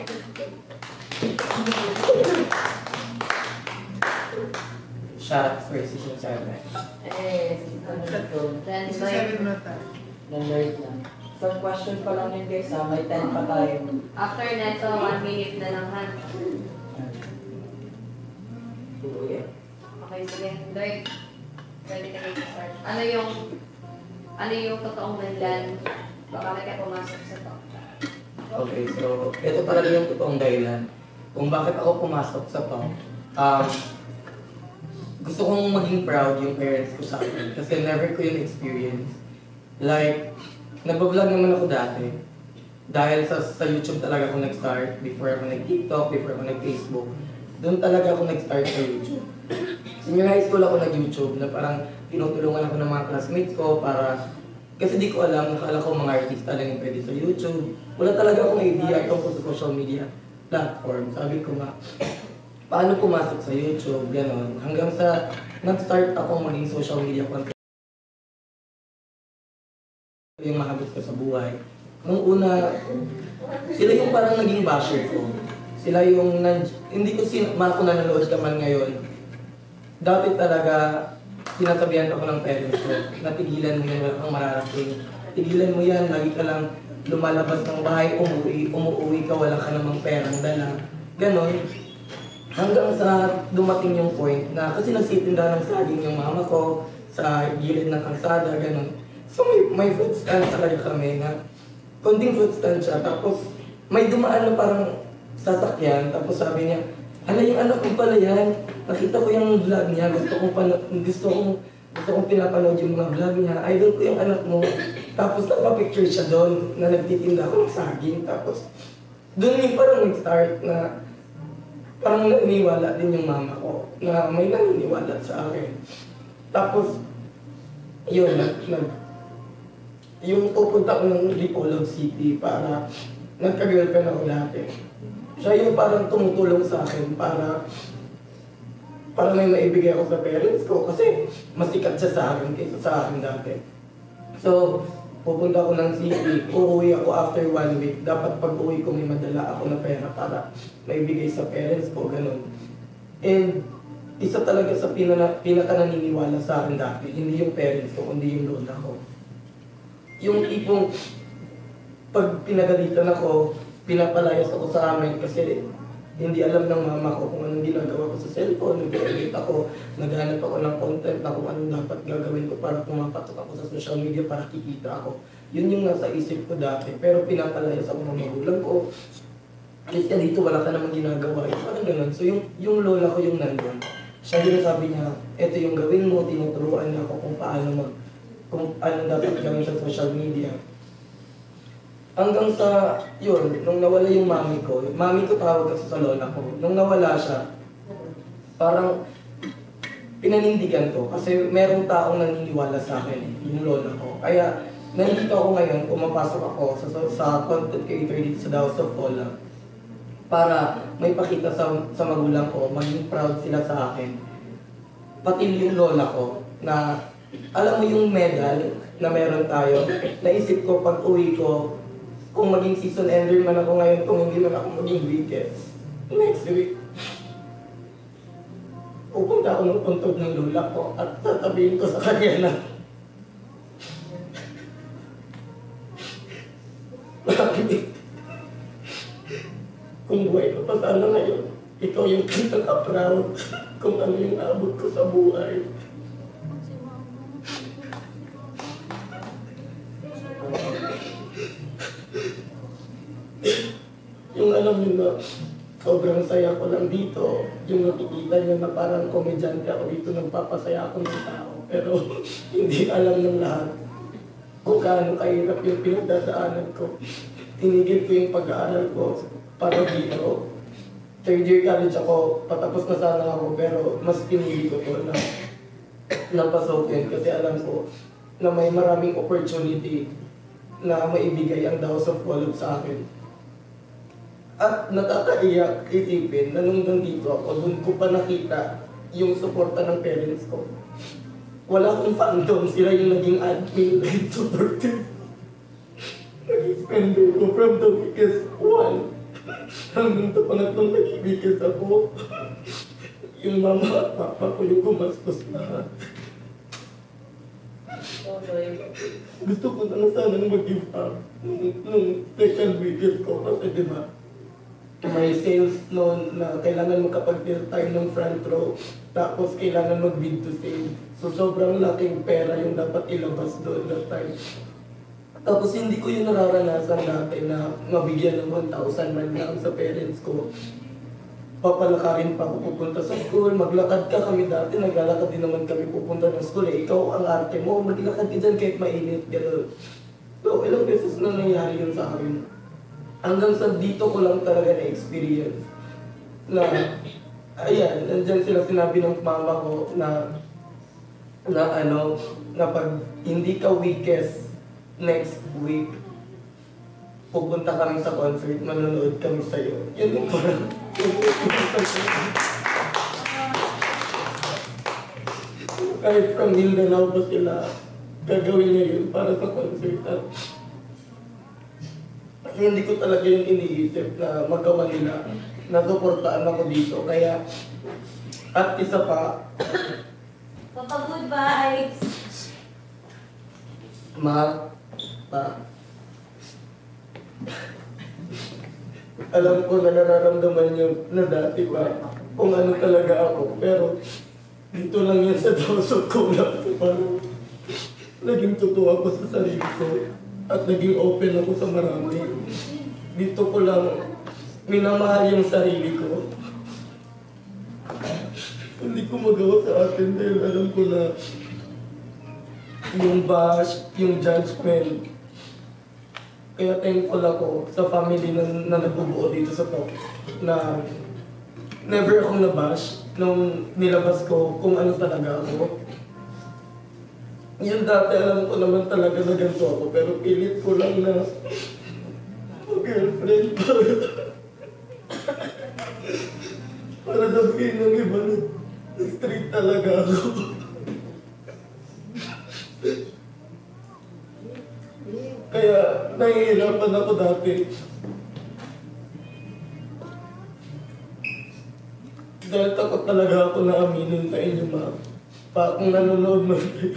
Shot for season seven. Eh, ano to? Then, Isa seven na tayo. Nag-learn na. Some question pa lang yun guys ha, may ten pa tayo. after neto, one minute na lang, han. Okay. Okay, sige. Dirk, ready ka kayo start. Ano yung, ano yung totoong dahilan? Baka may ka pumasok sa to. Okay, so ito talaga yung totoong dahilan kung bakit ako pumasok sa to. Um, gusto kong maging proud yung parents ko sa akin kasi never ko yung experience. Like, nag-vlog naman ako dati. Dahil sa, sa YouTube talaga ako nag-start before ako nag-TikTok, before ako nag-Facebook. Doon talaga ako nag-start sa YouTube. Senior high school ako nag-YouTube na parang tinutulungan ako ng mga classmates ko para kasi di ko alam, nakala ko mga artista lang yung pwede sa YouTube. Wala talaga akong idea tungkol sa social media platform. Sabi ko nga, paano pumasok sa YouTube, gano'n. Hanggang sa nag-start ako maging social media content. Yung mahabot ko sa buhay. Nung una, sila yung parang naging basher ko. Sila yung, nan- hindi ko sin ma ko nanonood ka man ngayon. Dati talaga, sinasabihan ako ng parents ko, natigilan mo yan, wala kang mararating. Tigilan mo yan, lagi ka lang lumalabas ng bahay, umuwi, umuwi ka, wala ka namang perang dala. Ganon. Hanggang sa dumating yung point na, kasi nagsitinda ng saging yung mama ko sa gilid ng kalsada, ganon. So may, may fruit stand talaga kami na, konting fruit stand siya, tapos may dumaan na parang sasakyan, tapos sabi niya, hala, yung anak ko pala yan. Nakita ko yung vlog niya. Gusto kong, pano- gusto kong, gusto kong pinapanood yung mga vlog niya. Idol ko yung anak mo. Tapos nagpa-picture siya doon na nagtitinda ako ng saging. Tapos doon yung parang nag-start na parang naniniwala din yung mama ko na may naniniwala sa akin. Tapos yun, nag, nag, yung pupunta ko ng Dipolog City para nagka-girlfriend ako dati. Siya yung parang tumutulong sa akin para para may maibigay ako sa parents ko kasi mas sikat siya sa akin kaysa sa akin dati. So, pupunta ako ng city, uuwi ako after one week. Dapat pag uwi ko may madala ako na pera para maibigay sa parents ko, ganun. And isa talaga sa pinaka, pinaka naniniwala sa akin dati, hindi yung parents ko, kundi yung lola ko. Yung tipong pag pinagalitan ako, pinapalayas ako sa amin kasi hindi alam ng mama ko kung anong ginagawa ko sa cellphone, nag-edit ako, naghanap ako ng content na kung anong dapat gagawin ko para pumapatok ako sa social media para kikita ako. Yun yung nasa isip ko dati, pero pinapalayas ako ng magulang ko. Alis ka dito, wala ka namang ginagawa. Eh, parang ganun. So yung, yung lola ko yung nandun. Siya yung sabi niya, eto yung gawin mo, tinuturuan niya ako kung paano mag, kung anong dapat gawin sa social media. Hanggang sa, yun, nung nawala yung mami ko, mami ko tawag kasi sa lola ko, nung nawala siya, parang pinanindigan ko kasi merong taong naniniwala sa akin, yung lola ko. Kaya, nandito ako ngayon, pumapasok ako sa, sa content creator dito sa House of Paula para may pakita sa, sa magulang ko, maging proud sila sa akin. Pati yung lola ko, na alam mo yung medal na meron tayo, naisip ko pag uwi ko, kung maging season ender man ako ngayon, kung hindi man ako maging biggest, next week, pupunta ako ng puntod ng lola ko at sasabihin ko sa kanya na kung buhay ko pa sana ngayon, ikaw yung pinaka-proud kung ano yung abot ko sa buhay. Yung alam niyo na sobrang saya ko lang dito, yung nakikita niyo na parang komedyante ako dito, nagpapasaya ako ng tao. Pero hindi alam ng lahat kung gaano kahirap yung pinagdadaanan ko. Tinigil ko yung pag-aaral ko para dito. Third year college ako, patapos na sana ako, pero mas pinili ko to na napasokin kasi alam ko na may maraming opportunity na maibigay ang House of Paula sa akin. At nakakaiyak isipin na nung nandito ako, doon ko pa nakita yung suporta ng parents ko. wala akong fandom, sila yung naging admin, naging supporter. Naging spender ko from the weakest one hanggang sa pangatlong naging weakest ako. Yung mama at papa ko yung gumastos lahat. Gusto ko na sanang mag-give up nung, nung second weekend ko kasi diba, may sales noon na kailangan makapag-fill tayo ng front row tapos kailangan mag-bid to sale. So sobrang laking pera yung dapat ilabas doon that time. Tapos hindi ko yung nararanasan dati na mabigyan ng one thousand man lang sa parents ko. Papalakarin pa ako pupunta sa school, maglakad ka kami dati, naglalakad din naman kami pupunta ng school eh. Ikaw ang arte mo, maglakad ka dyan kahit mainit, gano'n. So ilang beses na nangyari yun sa akin. Hanggang sa dito ko lang talaga na-experience na, ayan, nandyan sila sinabi ng mama ko na, na ano, na pag hindi ka weakest next week, pupunta kami sa concert, manonood kami sa'yo. Yun yung parang, kahit from Mindanao pa sila, gagawin niya yun para sa concert. At hindi ko talaga yung iniisip na magawa nila. Nasuportaan ako dito. Kaya, at isa pa, Papa, good vibes. ma, pa, alam ko na nararamdaman niyo na dati pa kung ano talaga ako. Pero, dito lang yan sa dosok ko lang. Parang, naging totoo ako sa sarili ko. At naging open ako sa marami. Dito ko lang minamahal yung sarili ko. Hindi ko magawa sa atin dahil alam ko na yung bash, yung judgment. Kaya thankful ako sa family na, na nagbubuo dito sa to. Na never akong nabash nung nilabas ko kung ano talaga ako. Yung dati alam ko naman talaga na ganito ako, pero pilit ko lang na mag-girlfriend para para sabihin ng iba na street talaga ako. Kaya nahihirapan ako dati. Dahil takot talaga ako na aminin sa inyo, ma. Pa kung nanonood man kayo.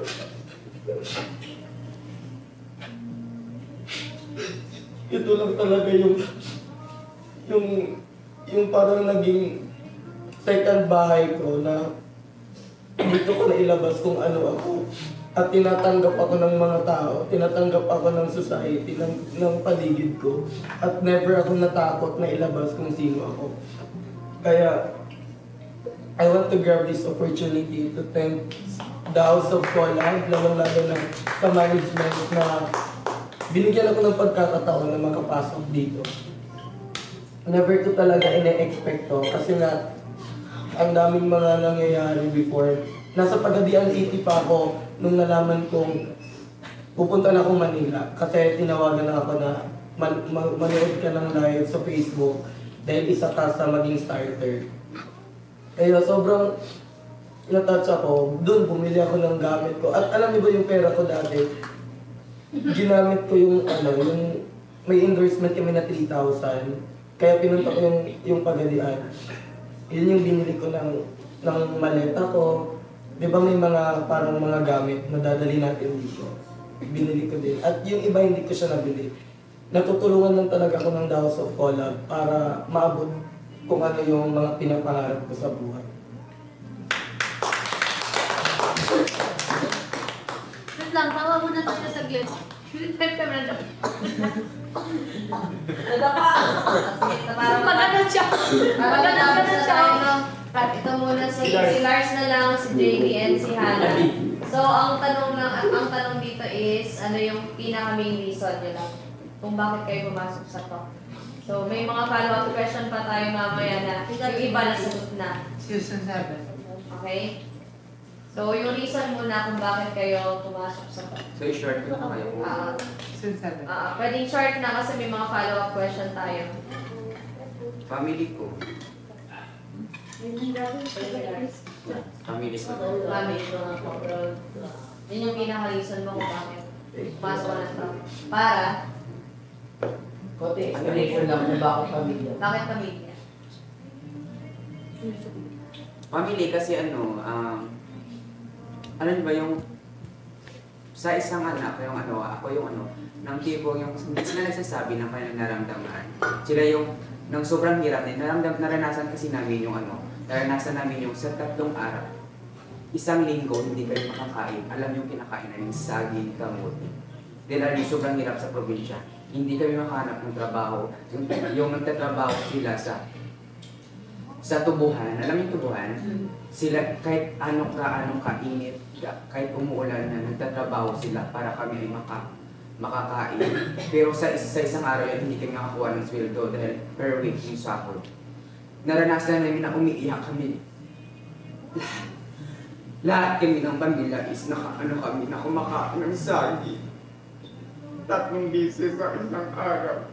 Ito lang talaga yung yung yung parang naging second bahay ko na dito ko na ilabas kung ano ako. At tinatanggap ako ng mga tao, tinatanggap ako ng society, ng, ng paligid ko. At never ako natakot na ilabas kung sino ako. Kaya, I want to grab this opportunity to thank the House of Collab, lalong-lalo na sa management na binigyan ako ng pagkakataon na makapasok dito. Never ko talaga ine-expect to kasi nga ang daming mga nangyayari before. Nasa Pagadian City pa ako nung nalaman kong pupunta na akong Manila kasi tinawagan na ako na man, man, manood ka ng live sa Facebook dahil isa ka sa maging starter. Kaya sobrang natouch ako, doon bumili ako ng gamit ko. At alam niyo ba yung pera ko dati? Ginamit ko yung ano, yung may endorsement kami na three thousand. Kaya pinunta ko yung, yung Pagadian. Yun yung binili ko ng, ng maleta ko. Di ba may mga parang mga gamit na dadali natin dito? Binili ko din. At yung iba hindi ko siya nabili. Natutulungan lang talaga ako ng House of Collab para maabot kung ano yung mga pinapangarap ko sa buhay. Wait lang, tawa muna tayo sa glitch. Type ka na dyan. Nadapa! Pagkana siya. Parang Pagkana natapos na na siya. tayo, no? At ito muna si, si Lars na lang, si Jamie, and si Hannah. So, ang tanong lang, ang, ang tanong dito is, ano yung pinaka-main reason nyo lang kung bakit kayo pumasok sa to. So, may mga follow-up question pa tayo mamaya na yung iba na sagot na. Season seven. Okay? So, yung reason muna kung bakit kayo pumasok sa to. So, i-short ko na kayo. Ah, Season seven. ah, pwedeng short na kasi may mga follow-up question tayo. Family ko. Pwede, Lars. Family ko. Family ko na po. Yun yung pinaka-reason mo kung bakit pumasok ka na to. Para, Konti explanation lang kung bakit pamilya. bakit pamilya? Family kasi ano, um, ano ba yung sa isang anak, yung ano, ako yung ano, ng tipo yung hindi sila nagsasabi ng kanilang naramdaman. Sila yung nang sobrang hirap din. Naramdam, naranasan kasi namin yung ano, naranasan namin yung sa tatlong araw, isang linggo hindi kayo makakain. Alam yung kinakain namin, saging, kamote. Dahil yung sobrang hirap sa probinsya. Hindi kami makahanap ng trabaho. Yung, yung nagtatrabaho sila sa sa tubuhan. Alam yung tubuhan? Sila kahit anong ka, anong kainit, kahit umuulan na nagtatrabaho sila para kami ay maka, makakain. Pero sa, sa isang araw yan, hindi kami nakakuha ng sweldo dahil per week yung sahod. Naranasan namin na umiiyak kami. Lahat, lahat kami ng pamilya is naka, ano kami, na kumakain ng saging. Tatlong beses sa isang araw.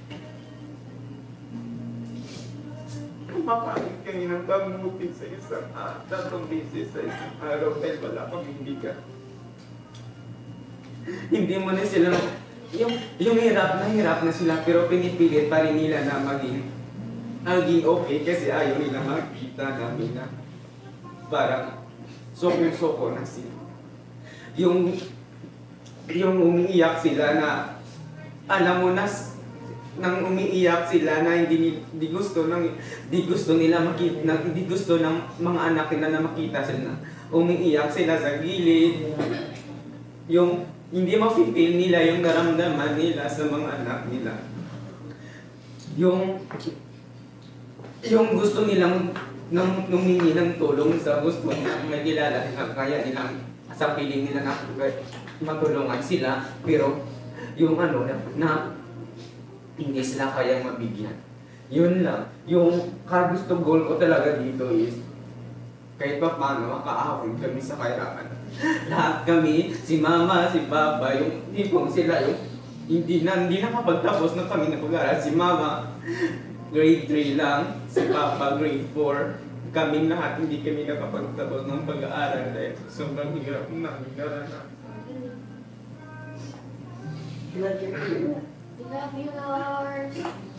Kumakain kami ng kamuti sa isang araw. Tatlong beses sa isang araw dahil wala kaming bigat. Hindi mo na sila, yung, yung hirap na hirap na sila pero pinipilit pa rin nila na maging, maging okay kasi ayaw nila makita namin na parang sokong-soko na sila. Yung yung umiiyak sila na alam mo na nang umiiyak sila na hindi hindi gusto nang hindi gusto nila makita na, hindi gusto ng mga anak nila na makita sila na umiiyak sila sa gilid, yung hindi ma-feel nila yung naramdaman nila sa mga anak nila, yung yung gusto nilang nang humingi ng tulong sa gusto na may kilala na kaya nilang sa piling nila na matulungan sila, pero yung ano na, na hindi sila kayang mabigyan. Yun lang. Yung kagusto goal ko talaga dito is kahit pa paano makaahon kami sa kahirapan. Lahat kami, si mama, si papa, yung tipong sila yung hindi na hindi nakapagtapos na kami na pag-aaral. Si mama grade three lang, si papa grade four. Kaming lahat hindi kami nakapagtapos ng pag-aaral dahil sobrang hirap namin naranasan. Love you, Lord.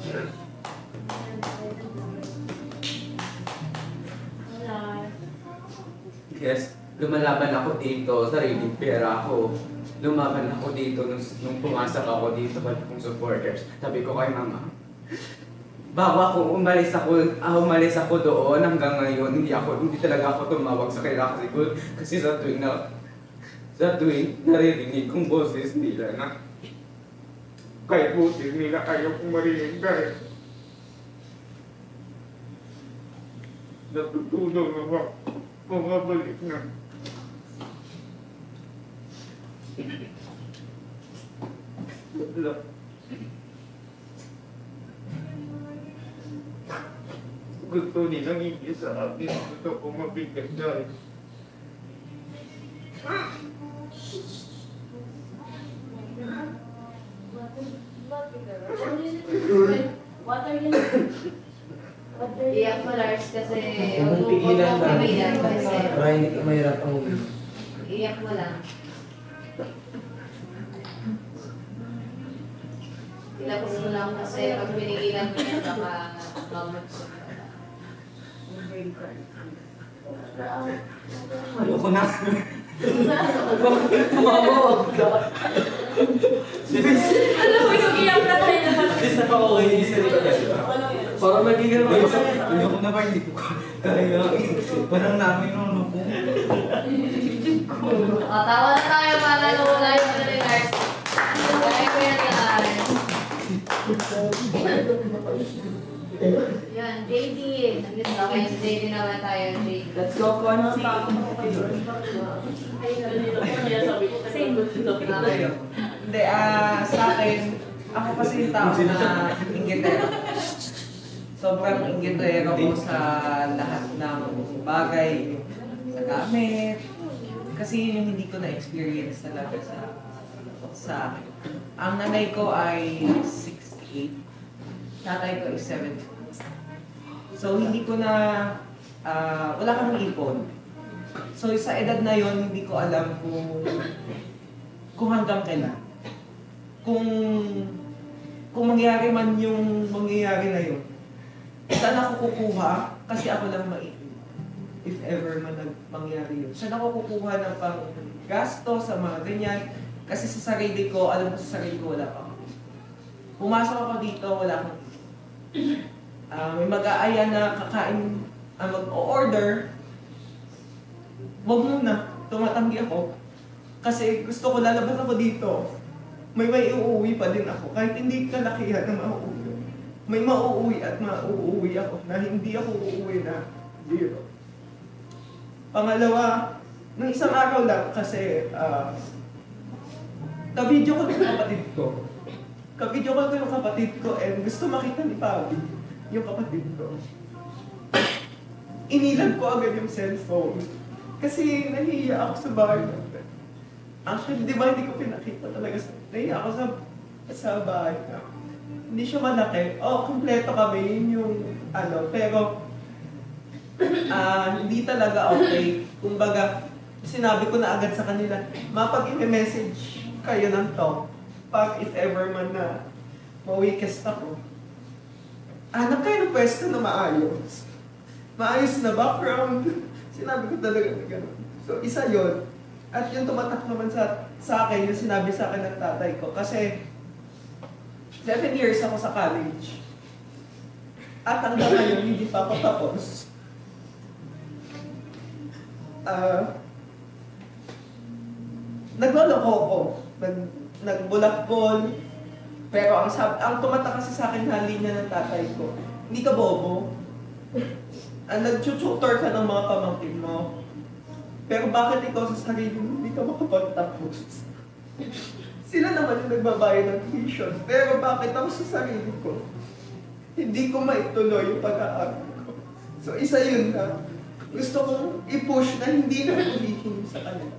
Yes, lumalaban ako dito, sariling pera ako. Lumaban ako dito nung, nung pumasok ako dito sa kong supporters. Sabi ko kay mama, bago ako umalis ako, ah, umalis ako doon hanggang ngayon, hindi ako hindi talaga ako tumawag sa kailangan kasi, kasi sa tuwing na sa tuwing naririnig kong boses nila na kahit buti nila ayaw kong marinig dahil natutulog ako pumabalik na. Gusto nilang hindi sa akin, gusto ko mabigay dahil Iyak mo, Lars, kasi Huwag mong pigilan lang. pamilya kasi Para hindi ka mahirap ang uwi. iyak mo lang. Ilabas mo lang kasi pag pinigilan mo yan, baka mamutsok ka. ayoko na. Alam mo, yung iyak na tayo naman. Hindi na pa okay, hindi sa rin parang nagiging Ayoko ayoko na ba hindi ko kaya. Parang namin ano po. O, tawa na tayo para lumulay mo na ni Lars. Kaya ko yan, Lars. Yan, J D. Okay, si J D naman tayo, J D. Let's go, Consi. Kaya sabi ko, kasi Okay. Hindi, ah, sa akin, ako kasi yung tao na inggitero. Sobrang inggitero ko sa lahat ng bagay, sa gamit. Kasi yun yung hindi ko na-experience talaga sa sa akin. Ang nanay ko ay sixty-eight, tatay ko is seventy. So hindi ko na, ah, wala kang ipon. So sa edad na yon hindi ko alam kung kung hanggang kailan. Kung kung mangyari man yung mangyayari na yun, saan ako kukuha? Kasi ako lang mai if ever man nag- mangyari yun. Saan ako kukuha ng pang gasto sa mga ganyan? Kasi sa sarili ko, alam ko sa sarili ko, wala pa. Pumasok ako dito, wala akong uh, may mag-aaya na kakain, uh, mag-order. Wag muna, tumatanggi ako. Kasi gusto ko lalabas ako dito. May may uuwi pa din ako. Kahit hindi kalakihan na mauuwi. May mauuwi at mauuwi ako na hindi ako uuwi na zero. Pangalawa, nung isang araw lang kasi uh, ka-video ko yung kapatid ko. Ka-video ko yung kapatid ko and gusto makita ni Pabi yung kapatid ko. Inilan ko agad yung cellphone. Kasi nahihiya ako sa bahay natin. Actually, di ba hindi ko pinakita talaga sa... Nahihiya ako sa, sa bahay na. Hindi siya malaki. Oh, kumpleto kami. Yun yung ano. Pero, uh, hindi talaga okay. Kumbaga, sinabi ko na agad sa kanila, mapag i-message kayo ng to, pag if ever man na ma-weakest ako, hanap kayo ng pwesto na maayos. Maayos na background. Sinabi ko talaga na gano'n. So, isa yon. At yung tumatak naman sa, sa akin, yung sinabi sa akin ng tatay ko. Kasi, seven years ako sa college. At hanggang ngayon, hindi pa ako tapos. Uh, nagloloko ako. Nag, nagbulakbol. Pero ang, sab ang tumatak kasi sa akin na linya ng tatay ko, hindi ka bobo. Uh, Nag-tutor ka ng mga pamangkin mo. Pero bakit ikaw sa sarili mo hindi ka makapagtapos? Sila naman yung nagbabayad ng tuition. Pero bakit ako sa sarili ko? Hindi ko maituloy yung pag-aaral ko. So isa yun na gusto kong i-push na hindi na humihingi sa kanila.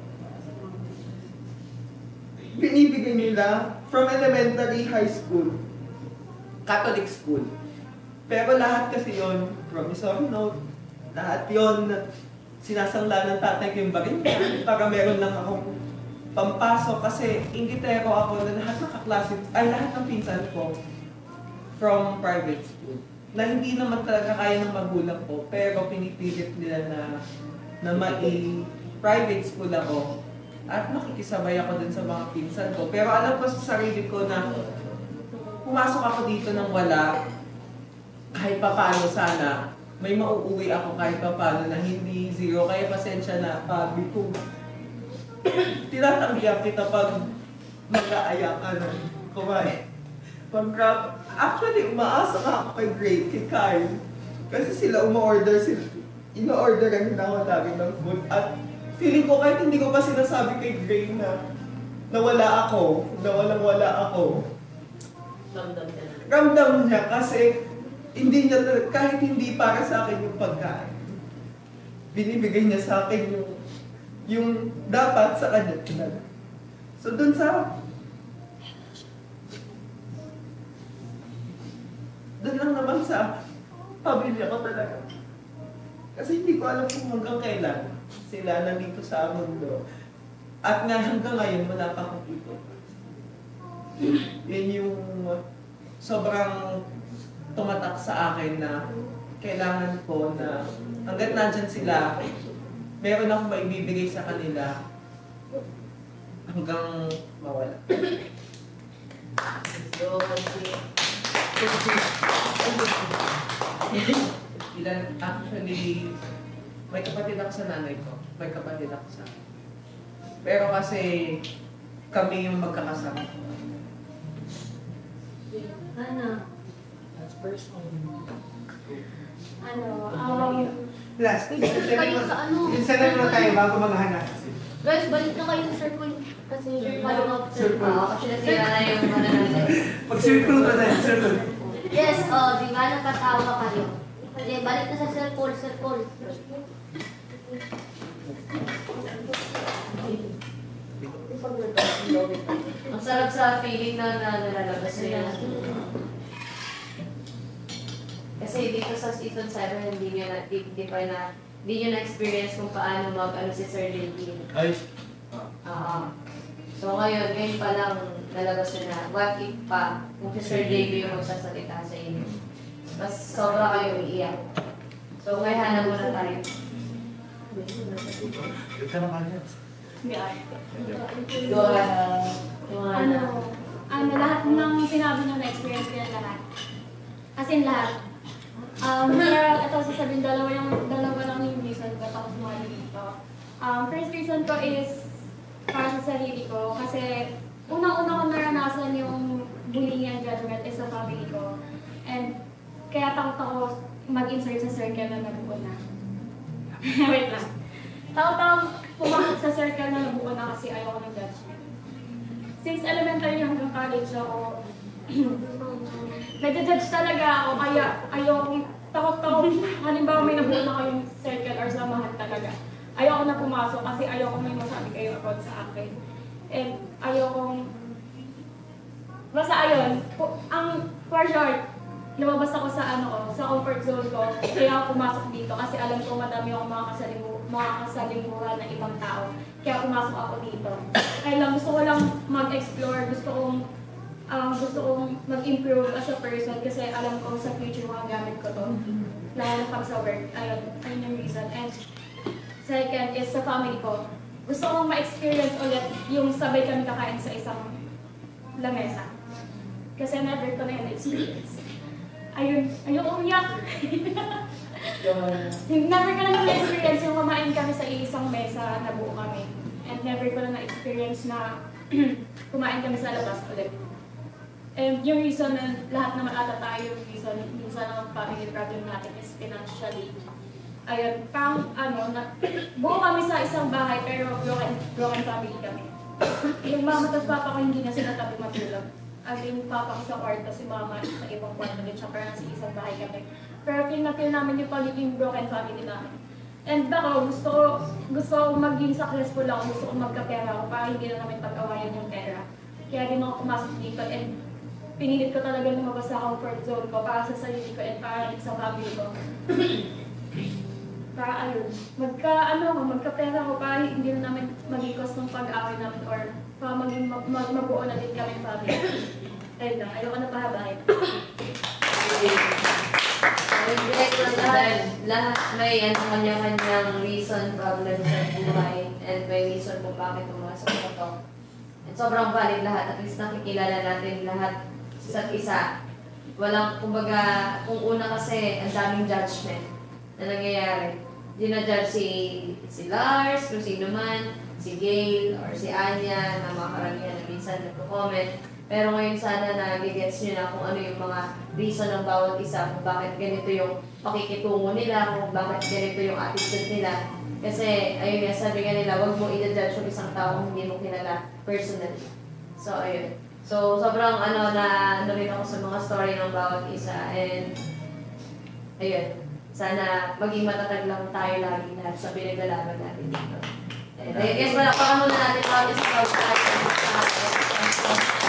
Binibigay nila from elementary, high school, Catholic school. Pero lahat kasi yon promissory note, lahat yon sinasangla ng tatay ko yung barinta para meron lang akong pampasok kasi ingitero ako na lahat ng kaklase, ay lahat ng pinsan ko from private school. Na hindi naman talaga kaya ng magulang ko, pero pinipilit nila na na mai-private school ako at makikisabay ako dun sa mga pinsan ko. Pero alam ko sa sarili ko na pumasok ako dito nang wala, kahit pa paano sana, may mauuwi ako kahit pa paano na hindi zero. Kaya pasensya na, Pabi ko. Tinatanggihan kita pag mag-aaya ka na kumain. Pag grab, actually, umaasa ka ako kay Gray, kay Kyle. Kasi sila uma-order, sila, ino-orderan nila ako lagi ng food. At feeling ko kahit hindi ko pa sinasabi kay Gray na nawala ako, na walang-wala ako. Ramdam niya. Ramdam niya kasi hindi niya, kahit hindi para sa akin yung pagkain, binibigay niya sa akin yung, yung dapat sa kanya talaga. So dun sa, dun lang naman sa pamilya ko talaga. Kasi hindi ko alam kung hanggang kailan sila nandito sa mundo. At nga hanggang ngayon, wala pa akong ito. Yan yung sobrang tumatak sa akin na kailangan ko na hanggat nandyan sila, meron akong maibibigay sa kanila hanggang mawala. So, Ilan, actually, may kapatid ako sa nanay ko, may kapatid ako sa akin. Pero kasi kami yung magkakasama. Ano? Ano? Um, Last, Pwede kayo sa ano? isa na naman tayo bago maghanap. guys, balik na kayo sa circle. Kasi follow up circle. Oo, kasi nasira na yung ano natin. Pag-circle pa tayo, circle. Yes, oh, di ba nakatawa kayo? Hindi, balik na sa circle, circle. Ang sarap sa feeling na na nalalabas na yan. Kasi dito sa season seven, hindi nyo na, di, di pa na hindi nyo na-experience kung paano mag-ano si Sir J P. Ay, Oo. So ngayon, ngayon pa lang nalabas na na, what if pa, kung si Sir J P yung magsasalita sa inyo. Mas sobra kayo iiyak. So ngayon hanap muna tayo. Go ahead. Yung mga Ano, ano, lahat ng sinabi niyo na-experience ko yan lahat. As in lahat. Um, pero ito sasabihin, dalawa yung, dalawa lang yung reason ba't ako sumali dito. Um, first reason ko is para sa sarili ko. Kasi unang-una ko naranasan yung bullying and judgment is sa family ko. And kaya takot ako mag-insert sa circle na nabuo na. Wait lang. Takot ako pumasok sa circle na nabuo na kasi ayoko ng judgment. Since elementary hanggang college ako, nag-judge talaga ako, kaya ayoko, takot-takot, halimbawa may nabuo na kayong circle or samahan talaga. Ayoko na pumasok kasi ayoko may masabi kayo about sa akin. And ayoko, basta ayun, ang for short, lumabas ako sa ano ko, sa comfort zone ko, kaya ako pumasok dito kasi alam ko madami akong mga kasalimu, mga kasalimuhan na ibang tao. Kaya pumasok ako dito. Kaya lang gusto ko lang mag-explore, gusto kong um, gusto kong mag-improve as a person kasi alam ko sa future magagamit ko to. Lalo na pag sa work. Ayun, ayun yung reason. And second is sa family ko. Gusto kong ma-experience ulit yung sabay kami kakain sa isang lamesa. Kasi never ko na yun experience. Ayun, ayun umiyak. Never ko na na-experience yung kumain kami sa isang mesa na buo kami. And never ko na na-experience na kumain kami sa labas ulit. And yung reason na lahat naman ata tayo, yung reason, minsan ang family problem natin is financially. Ayun, pang ano, na, buo kami sa isang bahay pero broken, broken family kami. Yung mama at papa ko hindi na sila tabi matulog. At yung papa ko sa kwarto, si mama sa ibang kwarto din siya, parang sa isang bahay kami. Pero feel na feel namin yung pagiging broken family namin. And ako, gusto ko, gusto ko maging successful ako, gusto ko magkapera ako para hindi na namin pag-awayan yung pera. Kaya din ako pumasok dito and pinilit ko talaga lumabas sa comfort zone ko para sa sarili ko and para sa family ko. Para ayun, magka, ano ko, magkapera ko para hindi na namin magigos ng pag-away namin or para maging mag, mag, mabuo na din kami family. Ayun lang, ayoko na pahabahin. Dahil lahat may ano, kanya-kanyang reason, problem sa buhay, and may reason kung bakit pumasok sa to. And sobrang valid lahat, at least nakikilala natin lahat sa isa. Walang, kumbaga, kung una kasi ang daming judgment na nangyayari. Dina-judge si, si Lars, kung sino man, si Gail, or si Anya, na mga karamihan na minsan nagko-comment. Pero ngayon sana na-gets nyo na kung ano yung mga reason ng bawat isa, kung bakit ganito yung pakikitungo nila, kung bakit ganito yung attitude nila. Kasi, ayun nga, sabi nga nila, huwag mo i-judge yung isang tao kung hindi mo kilala personally. So, ayun. So, sobrang ano na ano rin ako sa mga story ng bawat isa. And, ayun. Sana maging matatag lang tayo lagi lahat sa pinaglalaban natin dito. And, I guess, wala pa muna natin para sa pag-start.